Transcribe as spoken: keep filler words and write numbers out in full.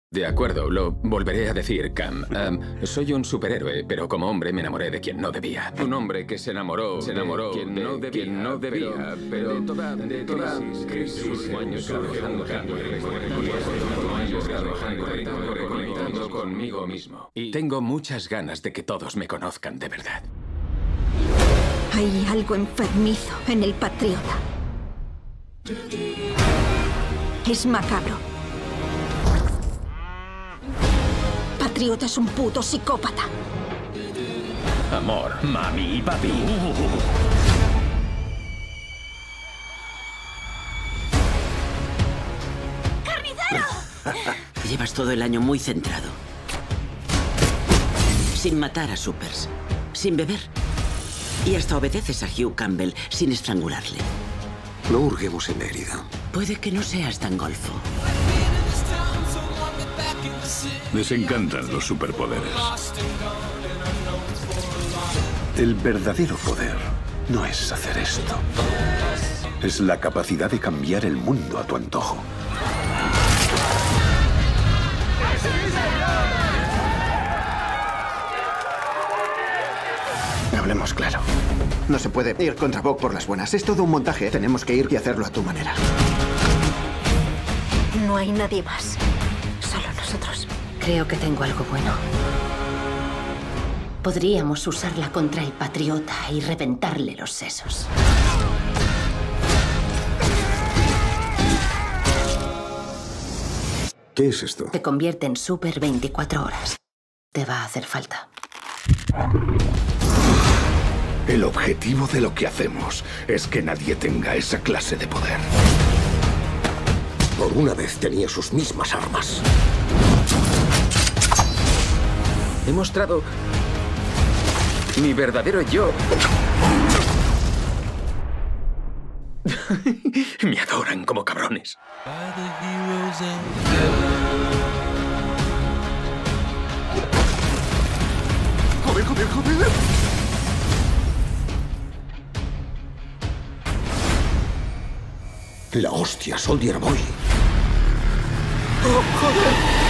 De acuerdo, lo volveré a decir, Cam. Um, soy un superhéroe, pero como hombre me enamoré de quien no debía. Un hombre que se enamoró, se enamoró de quien no debía, quien no debía, pero, pero de toda, de toda crisis, crisis, años trabajando, años trabajando, reconectando conmigo mismo. Y tengo muchas ganas de que todos me conozcan de verdad. Hay algo enfermizo en el Patriota. Es macabro. Patriota es un puto psicópata. Amor, mami y papi. ¡Carnicero! Llevas todo el año muy centrado. Sin matar a supers. Sin beber. Y hasta obedeces a Hugh Campbell sin estrangularle. No hurguemos en la herida. Puede que no seas tan golfo. Les encantan los superpoderes. El verdadero poder no es hacer esto. Es la capacidad de cambiar el mundo a tu antojo. Hablemos claro. No se puede ir contra Vogue por las buenas. Es todo un montaje. Tenemos que ir y hacerlo a tu manera. No hay nadie más. Solo nosotros. Creo que tengo algo bueno. Podríamos usarla contra el Patriota y reventarle los sesos. ¿Qué es esto? Te convierte en super veinticuatro horas. Te va a hacer falta. El objetivo de lo que hacemos es que nadie tenga esa clase de poder. Por una vez tenía sus mismas armas. He mostrado mi verdadero yo. Me adoran como cabrones. ¡Joder, joder, joder! La hostia, Soldier Boy. ¡Oh, joder!